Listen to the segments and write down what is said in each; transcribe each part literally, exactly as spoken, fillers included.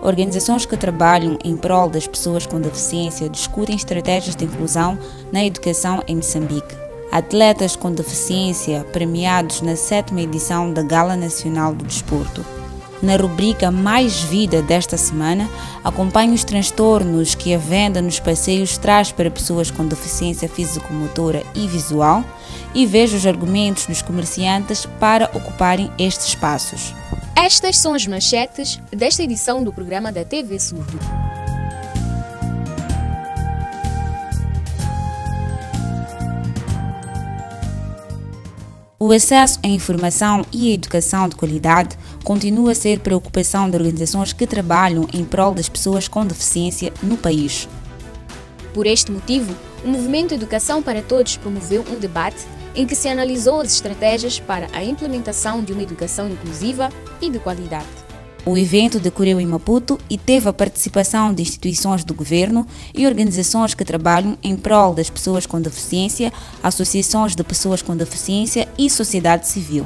organizações que trabalham em prol das pessoas com deficiência discutem estratégias de inclusão na educação em Moçambique. Atletas com deficiência premiados na sétima edição da Gala Nacional do Desporto. Na rubrica Mais Vida desta semana, acompanhe os transtornos que a venda nos passeios traz para pessoas com deficiência físico-motora e visual e veja os argumentos dos comerciantes para ocuparem estes espaços. Estas são as manchetes desta edição do programa da T V Surdo. O acesso à informação e à educação de qualidade continua a ser preocupação de organizações que trabalham em prol das pessoas com deficiência no país. Por este motivo, o Movimento Educação para Todos promoveu um debate em que se analisou as estratégias para a implementação de uma educação inclusiva e de qualidade. O evento decorreu em Maputo e teve a participação de instituições do governo e organizações que trabalham em prol das pessoas com deficiência, associações de pessoas com deficiência e sociedade civil.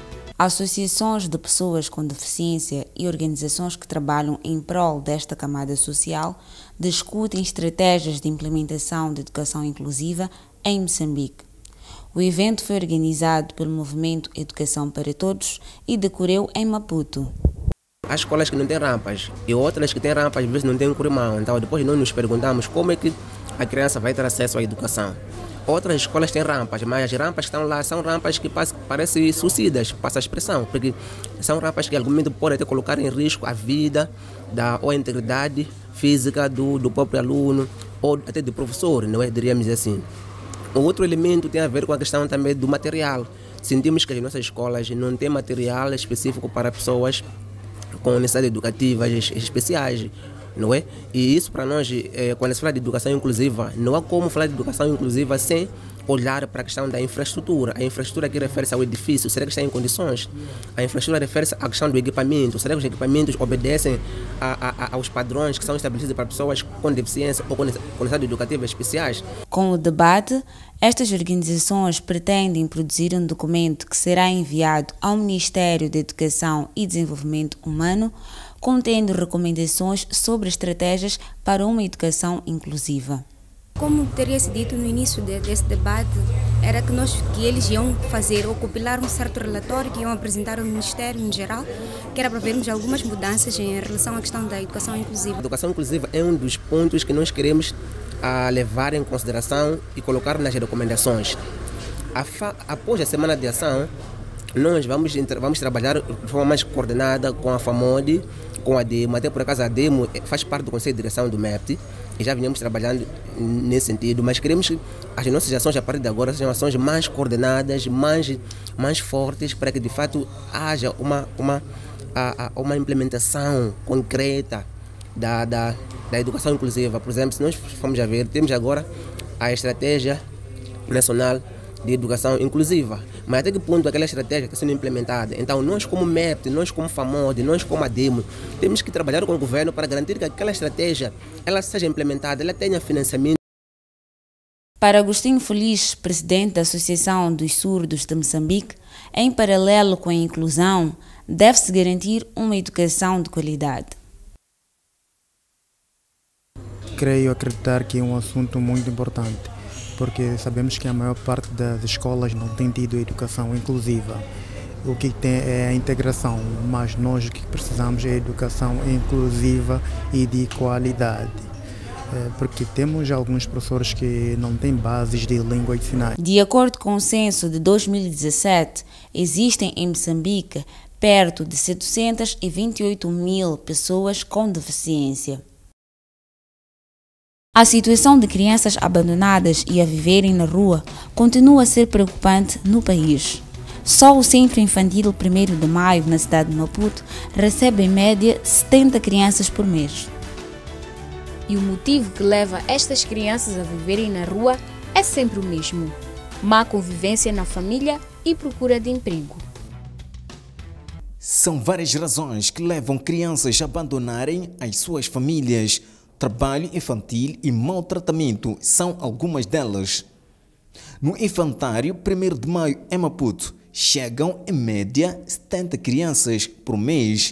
Associações de pessoas com deficiência e organizações que trabalham em prol desta camada social discutem estratégias de implementação de educação inclusiva em Moçambique. O evento foi organizado pelo Movimento Educação para Todos e decorreu em Maputo. Há escolas que não têm rampas e outras que têm rampas, às vezes não têm um corrimão. Então depois nós nos perguntamos como é que a criança vai ter acesso à educação. Outras escolas têm rampas, mas as rampas que estão lá são rampas que parecem suicidas, passa a expressão, porque são rampas que algum momento podem até colocar em risco a vida da, ou a integridade física do, do próprio aluno ou até do professor, não é? Diríamos assim. O outro elemento tem a ver com a questão também do material. Sentimos que as nossas escolas não têm material específico para pessoas com necessidades educativas especiais, não é? E isso para nós, é, quando se fala de educação inclusiva, não há como falar de educação inclusiva sem olhar para a questão da infraestrutura. A infraestrutura aqui refere-se ao edifício, será que está em condições? A infraestrutura refere-se à questão do equipamento, será que os equipamentos obedecem a, a, aos padrões que são estabelecidos para pessoas com deficiência ou com necessidades educativas especiais? Com o debate, estas organizações pretendem produzir um documento que será enviado ao Ministério da Educação e Desenvolvimento Humano, contendo recomendações sobre estratégias para uma educação inclusiva. Como teria-se dito no início de, desse debate, era que, nós, que eles iam fazer ou compilar um certo relatório que iam apresentar ao Ministério em geral, que era para vermos algumas mudanças em relação à questão da educação inclusiva. A educação inclusiva é um dos pontos que nós queremos a levar em consideração e colocar nas recomendações. A fa, após a semana de ação, nós vamos, vamos trabalhar de forma mais coordenada com a FAMOD, com a DEMO, até por acaso a DEMO faz parte do Conselho de Direção do M E P T e já vinhamos trabalhando nesse sentido, mas queremos que as nossas ações a partir de agora sejam ações mais coordenadas, mais, mais fortes, para que de fato haja uma, uma, uma implementação concreta da, da, da educação inclusiva. Por exemplo, se nós formos a ver, temos agora a Estratégia Nacional de Educação Inclusiva, mas até que ponto aquela estratégia está sendo implementada? Então nós como M E P T, nós como FAMOD, nós como a DEMO, temos que trabalhar com o governo para garantir que aquela estratégia ela seja implementada, ela tenha financiamento. Para Agostinho Feliz, presidente da Associação dos Surdos de Moçambique, em paralelo com a inclusão, deve-se garantir uma educação de qualidade. Creio acreditar que é um assunto muito importante, porque sabemos que a maior parte das escolas não tem tido educação inclusiva. O que tem é a integração, mas nós o que precisamos é educação inclusiva e de qualidade. Porque temos alguns professores que não têm bases de língua de sinais. De acordo com o censo de dois mil e dezessete, existem em Moçambique perto de setecentos e vinte e oito mil pessoas com deficiência. A situação de crianças abandonadas e a viverem na rua continua a ser preocupante no país. Só o Centro Infantil primeiro de Maio, na cidade de Maputo, recebe em média setenta crianças por mês. E o motivo que leva estas crianças a viverem na rua é sempre o mesmo: má convivência na família e procura de emprego. São várias razões que levam crianças a abandonarem as suas famílias. Trabalho infantil e maltratamento são algumas delas. No infantário primeiro de Maio em Maputo, chegam em média setenta crianças por mês.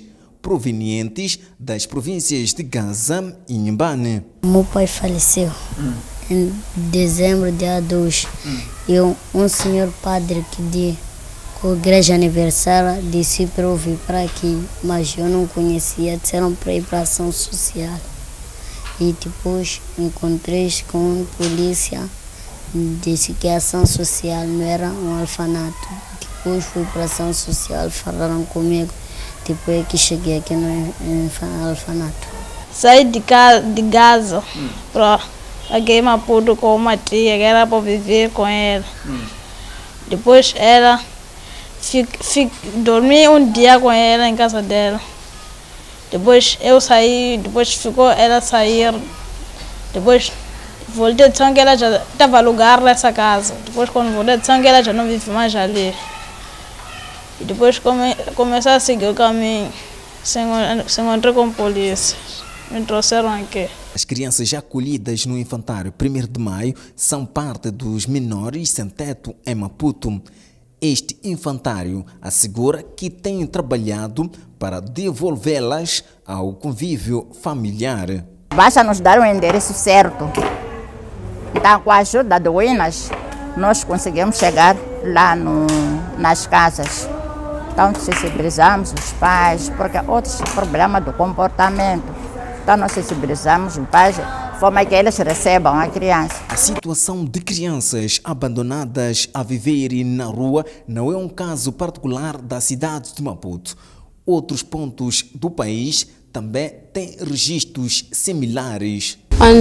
provenientes das províncias de Gaza e Inhambane. Meu pai faleceu hum. em dezembro, dia dois. Hum. E um, um senhor padre que de com a igreja aniversária disse para eu vir para aqui, mas eu não conhecia, disseram para ir para a ação social. E depois encontrei com a polícia, disse que a ação social não era um orfanato. Depois fui para a ação social, falaram comigo, depois que cheguei aqui no orfanato. Saí de, casa, de Gaza hum. para aqui em Maputo com uma tia, que era para viver com ela. Hum. Depois ela... Fico, fico, dormi um dia com ela em casa dela. Depois eu saí, depois ficou ela sair. Depois voltei de sangue, ela já estava alugada nessa casa. Depois quando voltei de sangue, ela já não vive mais ali. E depois come, comecei a seguir o caminho, se encontrei com a polícia. Me trouxeram aqui. As crianças acolhidas no infantário primeiro de maio são parte dos menores sem teto em Maputo. Este infantário assegura que tem trabalhado para devolvê-las ao convívio familiar. Basta nos dar o endereço certo. Então, com a ajuda do Winas, nós conseguimos chegar lá no, nas casas. Então, sensibilizamos os pais, porque outros problemas do comportamento. Então, nós sensibilizamos os pais, de forma que eles recebam a criança. A situação de crianças abandonadas a viverem na rua não é um caso particular da cidade de Maputo. Outros pontos do país também têm registros similares.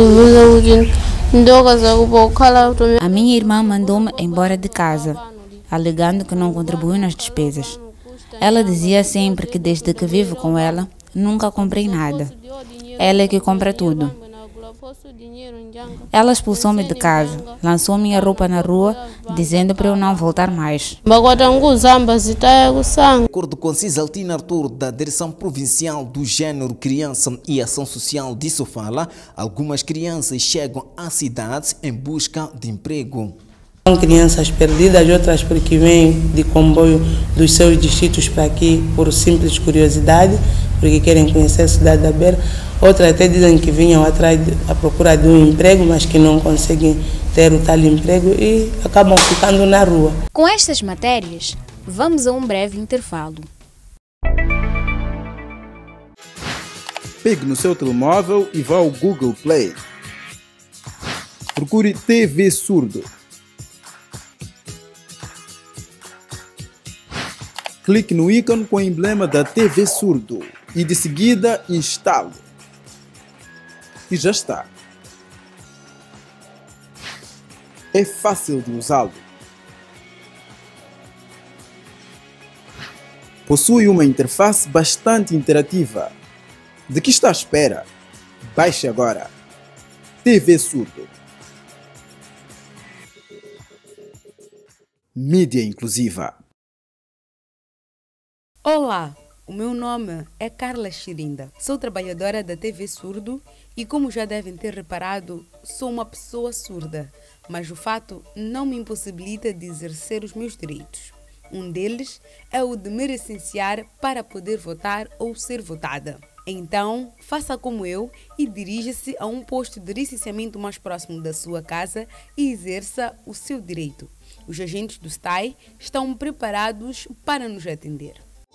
A minha irmã mandou-me embora de casa, alegando que não contribuiu nas despesas. Ela dizia sempre que desde que vivo com ela, nunca comprei nada. Ela é que compra tudo. Ela expulsou-me de casa, lançou minha roupa na rua, dizendo para eu não voltar mais. De acordo com Cisaltina Artur, da Direção Provincial do Gênero, Criança e Ação Social de Sofala, algumas crianças chegam à cidade em busca de emprego. São crianças perdidas, outras porque vêm de comboio dos seus distritos para aqui por simples curiosidade, porque querem conhecer a cidade da Beira. Outras até dizem que vinham atrás de, à procura de um emprego, mas que não conseguem ter o tal emprego e acabam ficando na rua. Com estas matérias, vamos a um breve intervalo. Pegue no seu telemóvel e vá ao Google Play. Procure T V Surdo. Clique no ícone com o emblema da T V Surdo e de seguida instale. E já está. É fácil de usá-lo. Possui uma interface bastante interativa. De que está à espera? Baixe agora. T V Surdo. Mídia inclusiva. Olá, o meu nome é Carla Chirinda. Sou trabalhadora da T V Surdo e, como já devem ter reparado, sou uma pessoa surda, mas o fato não me impossibilita de exercer os meus direitos. Um deles é o de me licenciar para poder votar ou ser votada. Então, faça como eu e dirija-se a um posto de licenciamento mais próximo da sua casa e exerça o seu direito. Os agentes do S T A I estão preparados para nos atender.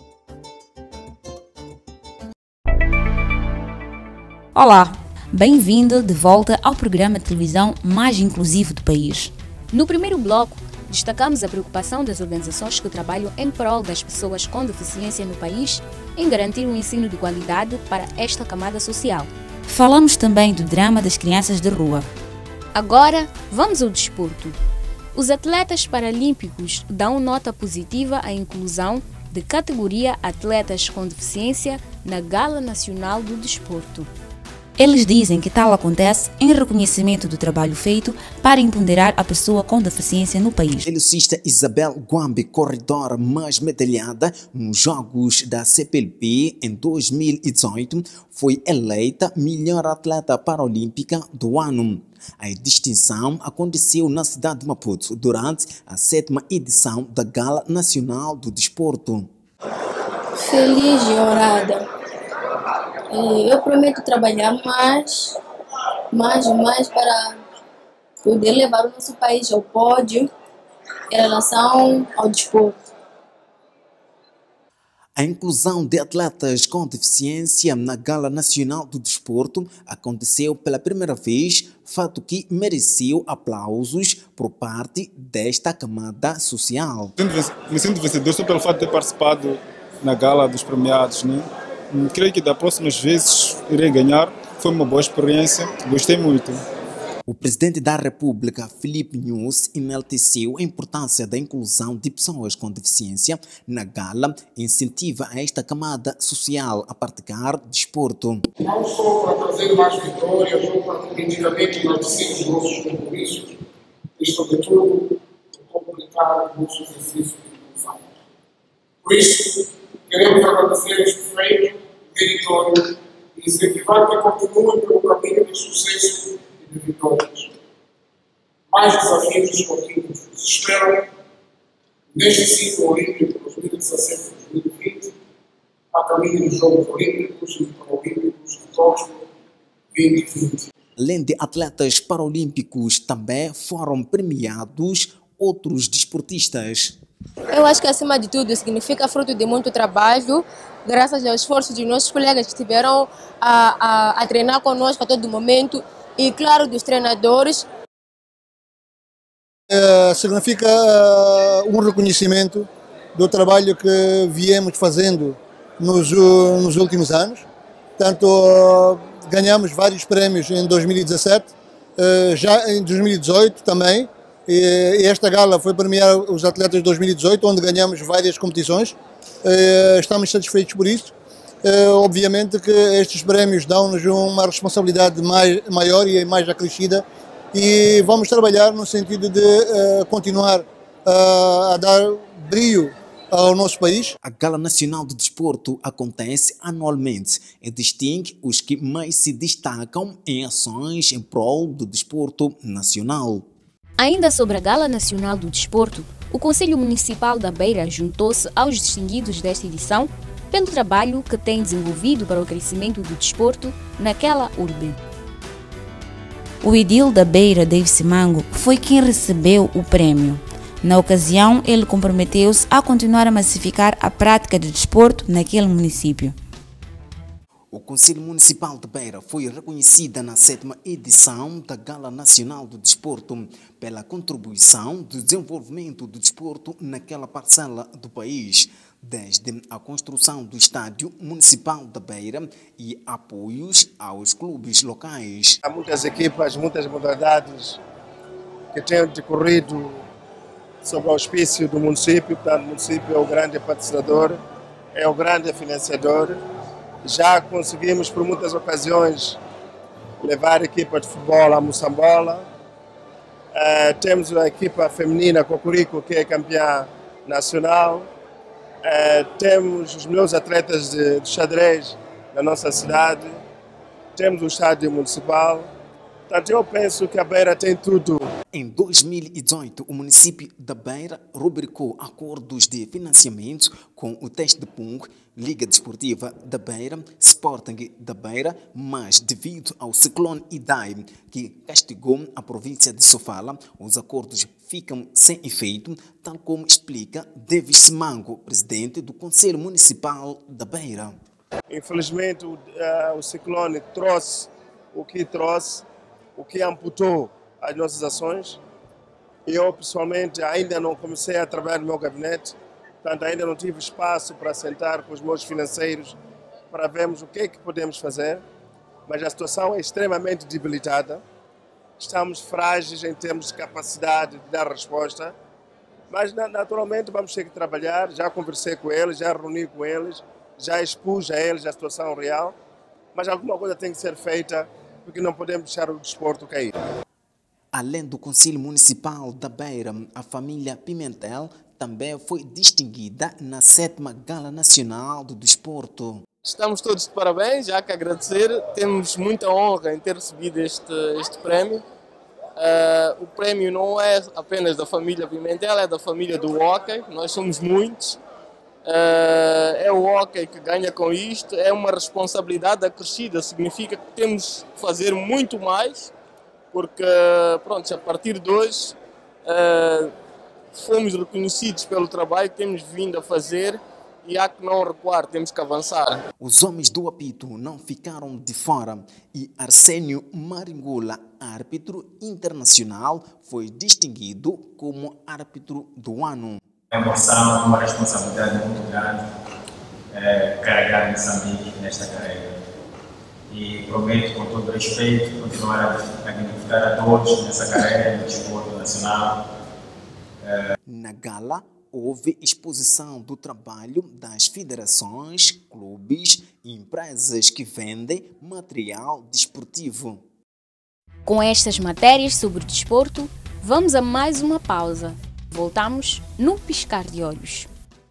Olá, bem-vindo de volta ao programa de televisão mais inclusivo do país. No primeiro bloco, destacamos a preocupação das organizações que trabalham em prol das pessoas com deficiência no país em garantir um ensino de qualidade para esta camada social. Falamos também do drama das crianças de rua. Agora, vamos ao desporto. Os atletas paralímpicos dão nota positiva à inclusão de categoria Atletas com Deficiência na Gala Nacional do Desporto. Eles dizem que tal acontece em reconhecimento do trabalho feito para empoderar a pessoa com deficiência no país. A velocista Isabel Guambe, corredora mais medalhada nos Jogos da C P L P em dois mil e dezoito, foi eleita melhor atleta paralímpica do ano. A distinção aconteceu na cidade de Maputo durante a sétima edição da Gala Nacional do Desporto. Feliz jornada. E eu prometo trabalhar mais, mais e mais para poder levar o nosso país ao pódio em relação ao desporto. A inclusão de atletas com deficiência na Gala Nacional do Desporto aconteceu pela primeira vez, fato que mereceu aplausos por parte desta camada social. Me sinto vencedor só pelo fato de ter participado na Gala dos Premiados, né? Creio que das próximas vezes irei ganhar. Foi uma boa experiência, gostei muito. O presidente da República, Filipe Nunes, enalteceu a importância da inclusão de pessoas com deficiência na gala e incentiva a esta camada social a praticar desporto. Não só para trazer mais vitórias ou para definitivamente enaltecer os nossos compromissos, e sobretudo para completar o nosso exercício de inclusão. Por isso, queremos agradecer este feito meritório e incentivar que continuem pelo caminho de sucesso de vitórias. Mais desafios esportivos nos esperam neste ciclo olímpico dois mil e dezassete a dois mil e vinte, a caminho dos Jogos Olímpicos e Paralímpicos de Tóquio dois mil e vinte. Além de atletas paralímpicos, também foram premiados outros desportistas. Eu acho que, acima de tudo, significa fruto de muito trabalho, graças ao esforço de nossos colegas que estiveram a, a, a treinar conosco a todo momento. E, claro, dos treinadores. Uh, significa uh, um reconhecimento do trabalho que viemos fazendo nos, uh, nos últimos anos. Portanto, uh, ganhamos vários prémios em dois mil e dezassete, uh, já em dois mil e dezoito também. E, e esta gala foi premiar os atletas de dois mil e dezoito, onde ganhamos várias competições. Uh, estamos satisfeitos por isso. Uh, obviamente que estes prémios dão-nos uma responsabilidade mais, maior e mais acrescida e vamos trabalhar no sentido de uh, continuar uh, a dar brilho ao nosso país. A Gala Nacional do Desporto acontece anualmente e distingue os que mais se destacam em ações em prol do desporto nacional. Ainda sobre a Gala Nacional do Desporto, o Conselho Municipal da Beira juntou-se aos distinguidos desta edição pelo trabalho que tem desenvolvido para o crescimento do desporto naquela urbe. O edil da Beira, Davis Mango, foi quem recebeu o prémio. Na ocasião, ele comprometeu-se a continuar a massificar a prática de desporto naquele município. O Conselho Municipal de Beira foi reconhecida na sétima edição da Gala Nacional do Desporto pela contribuição do desenvolvimento do desporto naquela parcela do país, desde a construção do Estádio Municipal da Beira e apoios aos clubes locais. Há muitas equipas, muitas modalidades que têm decorrido sob o auspício do município, portanto o município é o grande patrocinador, é o grande financiador. Já conseguimos, por muitas ocasiões, levar a equipa de futebol à Moçambola. Uh, temos a equipa feminina Cocorico, que é campeã nacional. Uh, temos os melhores atletas de, de xadrez na nossa cidade. Temos o estádio municipal. Portanto, eu penso que a Beira tem tudo. Em dois mil e dezoito, o município da Beira rubricou acordos de financiamento com o Teste de Pung, Liga Desportiva da Beira, Sporting da Beira, mas devido ao ciclone Idai, que castigou a província de Sofala, os acordos ficam sem efeito, tal como explica Davis Mango, presidente do Conselho Municipal da Beira. Infelizmente, o, uh, o ciclone trouxe o que trouxe, o que amputou as nossas ações. Eu, pessoalmente, ainda não comecei a trabalhar no meu gabinete, portanto, ainda não tive espaço para sentar com os meus financeiros para vermos o que é que podemos fazer, mas a situação é extremamente debilitada. Estamos frágeis em termos de capacidade de dar resposta, mas naturalmente vamos ter que trabalhar. Já conversei com eles, já reuni com eles, já expus a eles a situação real, mas alguma coisa tem que ser feita porque não podemos deixar o desporto cair. Além do Conselho Municipal da Beira, a família Pimentel também foi distinguida na sétima Gala Nacional do Desporto. Estamos todos de parabéns, já que agradecer. Temos muita honra em ter recebido este, este prémio. Uh, o prémio não é apenas da família Pimentel, é da família do hóquei. Nós somos muitos Uh, é o hóquei que ganha com isto, é uma responsabilidade acrescida, significa que temos que fazer muito mais, porque pronto, a partir de hoje uh, fomos reconhecidos pelo trabalho que temos vindo a fazer e há que não recuar, temos que avançar. Os homens do apito não ficaram de fora e Arsénio Maringola, árbitro internacional, foi distinguido como árbitro do ano. É uma emoção, uma responsabilidade muito grande é, carregar Moçambique nesta carreira. E prometo, com todo respeito, continuar a dignificar a todos nessa carreira no desporto nacional. É... Na gala, houve exposição do trabalho das federações, clubes e empresas que vendem material desportivo. Com estas matérias sobre desporto, vamos a mais uma pausa. Voltamos num piscar de olhos.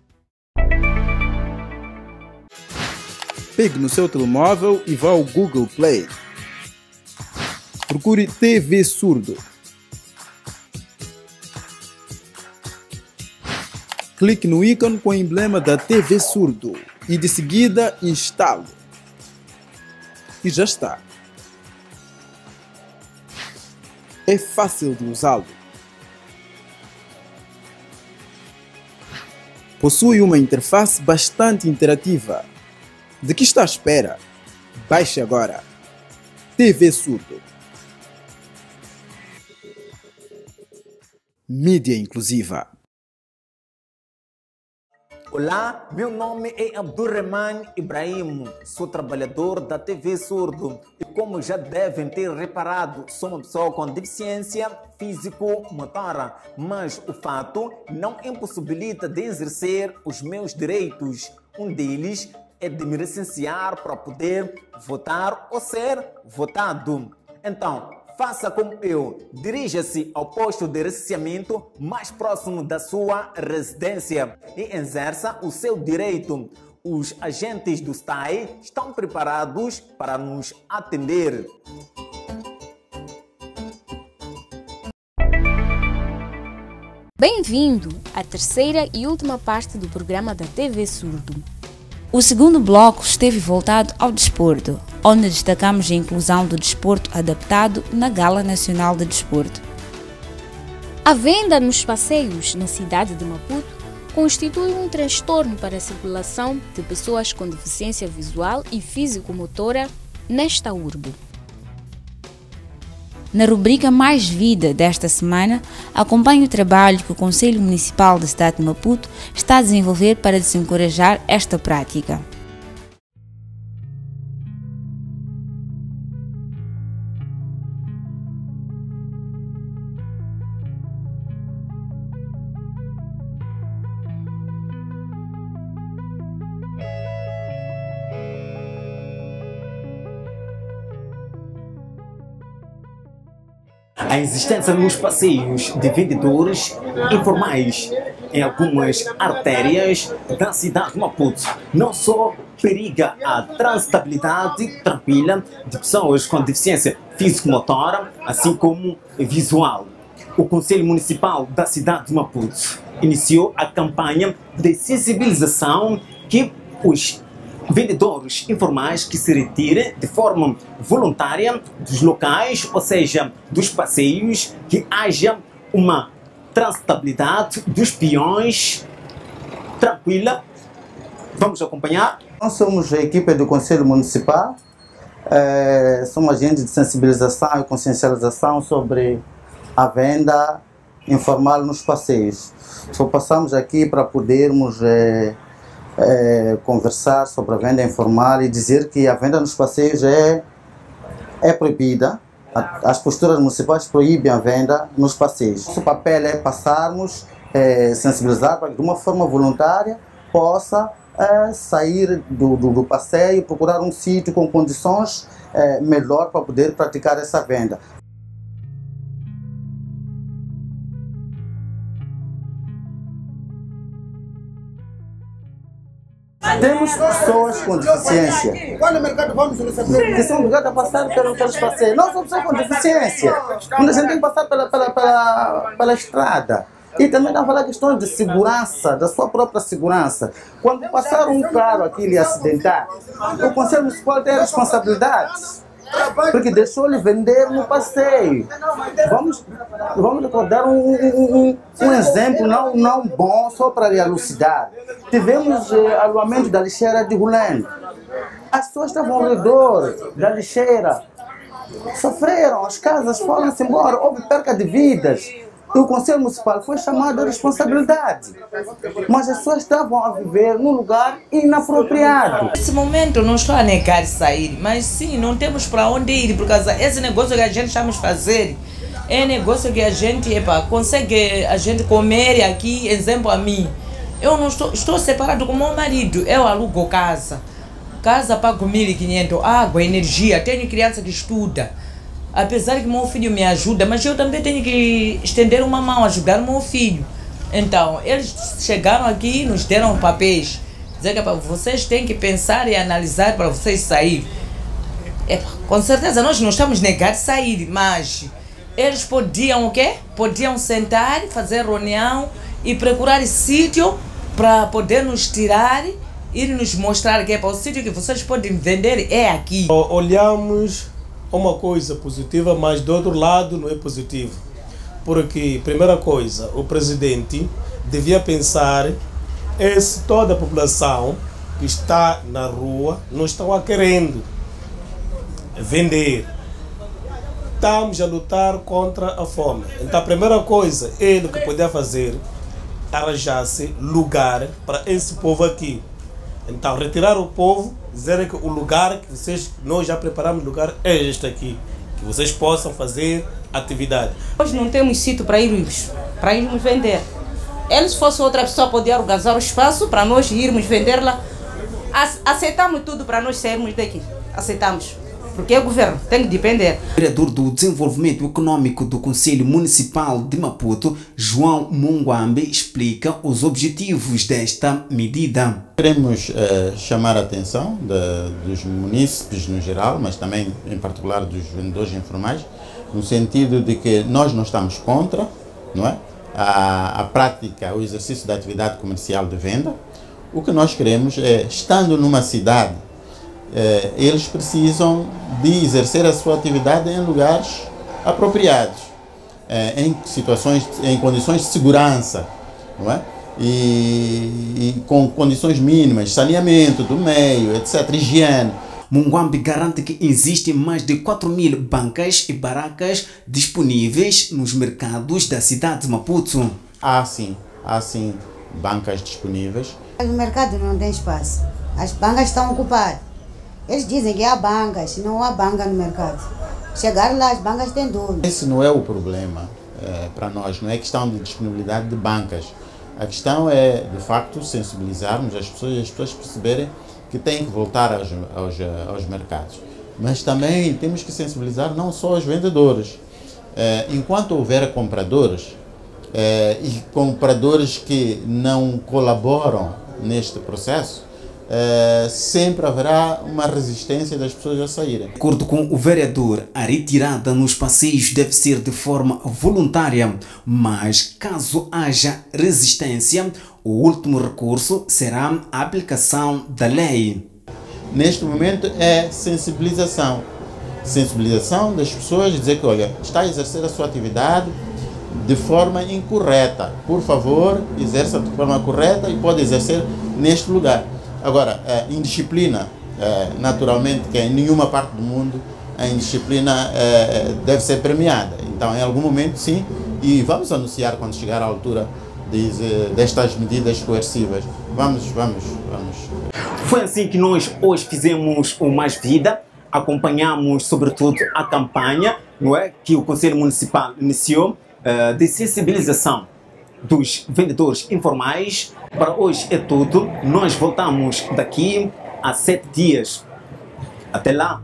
Pegue no seu telemóvel e vá ao Google Play. Procure T V Surdo. Clique no ícone com o emblema da T V Surdo e de seguida instale. E já está. É fácil de usá-lo. Possui uma interface bastante interativa. De que está à espera? Baixe agora. T V Surdo. Mídia inclusiva. Olá, meu nome é Abdurrahman Ibrahim, sou trabalhador da T V Surdo e como já devem ter reparado, sou uma pessoa com deficiência físico-motora, mas o fato não impossibilita de exercer os meus direitos. Um deles é de me licenciar para poder votar ou ser votado. Então, faça como eu, dirija-se ao posto de licenciamento mais próximo da sua residência e exerça o seu direito. Os agentes do S T A I estão preparados para nos atender. Bem-vindo à terceira e última parte do programa da T V Surdo. O segundo bloco esteve voltado ao desporto, onde destacamos a inclusão do desporto adaptado na Gala Nacional de Desporto. A venda nos passeios na cidade de Maputo constitui um transtorno para a circulação de pessoas com deficiência visual e físico-motora nesta urbe. Na rubrica Mais Vida desta semana, acompanhe o trabalho que o Conselho Municipal da cidade de Maputo está a desenvolver para desencorajar esta prática. A existência nos passeios de vendedores informais em algumas artérias da cidade de Maputo não só periga a transitabilidade tranquila de pessoas com deficiência físico-motora, assim como visual. O Conselho Municipal da cidade de Maputo iniciou a campanha de sensibilização que os vendedores informais que se retirem de forma voluntária dos locais, ou seja, dos passeios, que haja uma transitabilidade dos peões tranquila. Vamos acompanhar. Nós somos a equipe do Conselho Municipal, é, somos agentes de sensibilização e consciencialização sobre a venda informal nos passeios. Só passamos aqui para podermos é, É, conversar sobre a venda informal e dizer que a venda nos passeios é, é proibida. As posturas municipais proíbem a venda nos passeios. Nosso papel é passarmos, é, sensibilizar para que de uma forma voluntária possa é, sair do, do, do passeio e procurar um sítio com condições é, melhor para poder praticar essa venda. Temos pessoas com deficiência Quando o mercado vamos receber? que são obrigadas a passar pelos, pelos passeios. Não são pessoas com deficiência. Quando a gente tem que passar pela, pela, pela, pela estrada. E também estão a falar questões de segurança, da sua própria segurança. Quando passar um carro aqui e acidentar, o Conselho Municipal tem responsabilidade. Porque deixou-lhe vender no passeio. Vamos, vamos recordar um, um, um exemplo não, não bom, só para elucidar. Tivemos eh, aluamento da lixeira de Rolando. As pessoas estavam ao redor da lixeira, sofreram, as casas foram-se embora, houve perca de vidas. E o Conselho Municipal foi chamado à responsabilidade. Mas as pessoas estavam a viver num lugar inapropriado. Nesse momento não estou a negar sair, mas sim, não temos para onde ir, por causa esse negócio que a gente estamos a fazer é negócio que a gente epa, consegue a gente comer aqui, exemplo a mim. Eu não estou, estou separado com meu marido, eu alugo casa. Casa pago mil e quinhentos, água, energia, tenho criança que estuda. Apesar que meu filho me ajuda, mas eu também tenho que estender uma mão, ajudar meu filho. Então, eles chegaram aqui e nos deram papéis. Dizer que vocês têm que pensar e analisar para vocês saírem. É, com certeza nós não estamos negados a sair, mas eles podiam o quê? Podiam sentar, fazer reunião e procurar sítio para poder nos tirar e nos mostrar que é para o sítio que vocês podem vender é aqui. Olhamos uma coisa positiva, mas do outro lado não é positivo. Porque, primeira coisa, o presidente devia pensar é se toda a população que está na rua não estão a querendo vender. Estamos a lutar contra a fome. Então a primeira coisa, ele que podia fazer, arranjar-se lugar para esse povo aqui. Então retirar o povo, dizer que o lugar que vocês, nós já preparamos lugar é este aqui, que vocês possam fazer atividade. Nós não temos sítio para irmos, para irmos vender. Eles fossem outra pessoa poder organizar o espaço para nós irmos vender lá. Aceitamos tudo para nós sairmos daqui. Aceitamos. Porque o governo tem que depender. O vereador do Desenvolvimento Econômico do Conselho Municipal de Maputo, João Munguambe, explica os objetivos desta medida. Queremos uh, chamar a atenção de, dos munícipes no geral, mas também em particular dos vendedores informais, no sentido de que nós não estamos contra, não é? a, a prática, o exercício da atividade comercial de venda. O que nós queremos é, estando numa cidade, Eh, eles precisam de exercer a sua atividade em lugares apropriados, eh, em situações, em condições de segurança, não é? E, e com condições mínimas, saneamento do meio, etcétera, higiene. Munguambe garante que existem mais de quatro mil bancas e barracas disponíveis nos mercados da cidade de Maputo. Há sim, há sim bancas disponíveis. O mercado não tem espaço, as bancas estão ocupadas. Eles dizem que há bancas, não há banca no mercado. Chegar lá, as bancas têm dúvida. Esse não é o problema é, para nós, não é questão de disponibilidade de bancas. A questão é, de facto, sensibilizarmos as pessoas e as pessoas perceberem que têm que voltar aos, aos, aos mercados. Mas também temos que sensibilizar não só os vendedores. É, enquanto houver compradores, é, e compradores que não colaboram neste processo, Uh, sempre haverá uma resistência das pessoas a saírem. De acordo com o vereador, a retirada nos passeios deve ser de forma voluntária, mas caso haja resistência, o último recurso será a aplicação da lei. Neste momento é sensibilização. Sensibilização das pessoas, dizer que, olha, está a exercer a sua atividade de forma incorreta. Por favor, exerça de forma correta e pode exercer neste lugar. Agora, a indisciplina, naturalmente, que em nenhuma parte do mundo a indisciplina deve ser premiada. Então, em algum momento, sim, e vamos anunciar quando chegar à altura destas medidas coercivas. Vamos, vamos, vamos. Foi assim que nós hoje fizemos o Mais Vida. Acompanhamos, sobretudo, a campanha, não é, que o Conselho Municipal iniciou de sensibilização dos vendedores informais. Para hoje é tudo. Nós voltamos daqui a sete dias. Até lá.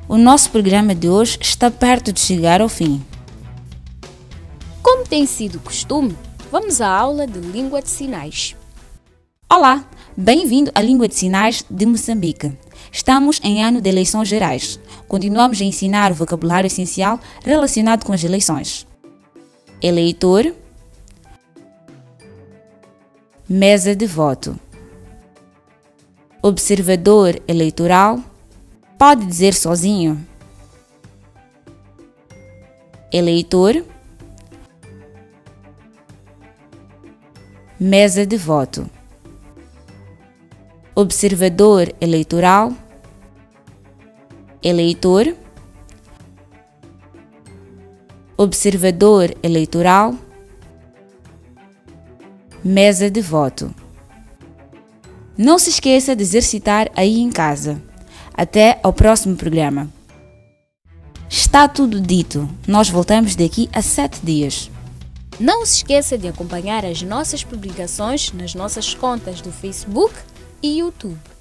O nosso programa de hoje está perto de chegar ao fim. Como tem sido costume, vamos à aula de língua de sinais. Olá, bem-vindo à Língua de Sinais de Moçambique. Estamos em ano de eleições gerais. Continuamos a ensinar o vocabulário essencial relacionado com as eleições. Eleitor, mesa de voto. Observador eleitoral, pode dizer sozinho. Eleitor, mesa de voto. Observador eleitoral, eleitor, observador eleitoral, mesa de voto. Não se esqueça de exercitar aí em casa. Até ao próximo programa. Está tudo dito. Nós voltamos daqui a sete dias. Não se esqueça de acompanhar as nossas publicações nas nossas contas do Facebook e YouTube.